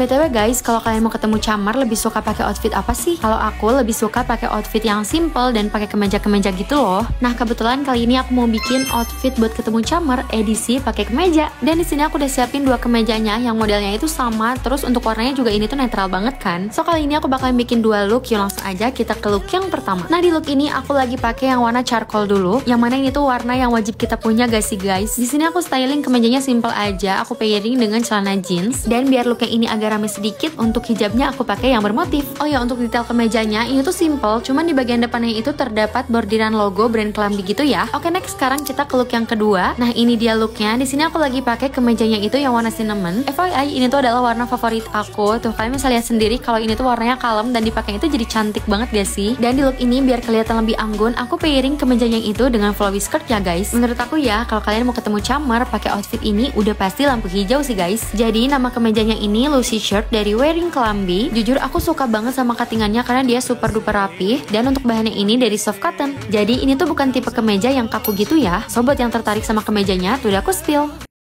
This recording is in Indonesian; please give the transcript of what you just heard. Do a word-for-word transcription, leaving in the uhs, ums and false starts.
B T W guys, kalau kalian mau ketemu camar lebih suka pakai outfit apa sih? Kalau aku lebih suka pakai outfit yang simple dan pakai kemeja-kemeja gitu loh. Nah, kebetulan kali ini aku mau bikin outfit buat ketemu camar edisi pakai kemeja. Dan di sini aku udah siapin dua kemejanya yang modelnya itu sama, terus untuk warnanya juga ini tuh netral banget kan. So kali ini aku bakalan bikin dua look, yuk langsung aja kita ke look yang pertama. Nah, di look ini aku lagi pakai yang warna charcoal dulu. Yang mana ini tuh warna yang wajib kita punya gak sih guys? Di sini aku styling kemejanya simple aja, aku pairing dengan celana jeans. Dan biar look yang ini agak rame sedikit, untuk hijabnya aku pakai yang bermotif. Oh ya, untuk detail kemejanya ini tuh simple, cuman di bagian depannya itu terdapat bordiran logo brand Kelambi gitu ya. Oke, next sekarang kita ke look yang kedua. Nah, ini dia looknya. Di sini aku lagi pakai kemejanya itu yang warna cinnamon. F Y I, ini tuh adalah warna favorit aku. Tuh kalian bisa lihat sendiri kalau ini tuh warnanya kalem dan dipakai itu jadi cantik banget gak sih? Dan di look ini biar kelihatan lebih anggun, aku pairing kemejanya itu dengan flowy skirt ya guys. Menurut aku ya, kalau kalian mau ketemu camar pakai outfit ini udah pasti lampu hijau sih guys. Jadi nama kemejanya ini Lucy Shirt dari Wearing Kelambi. Jujur aku suka banget sama cuttingannya karena dia super duper rapih. Dan untuk bahannya ini dari soft cotton. Jadi ini tuh bukan tipe kemeja yang kaku gitu ya. So buat yang tertarik sama kemejanya, tuh udah aku spill.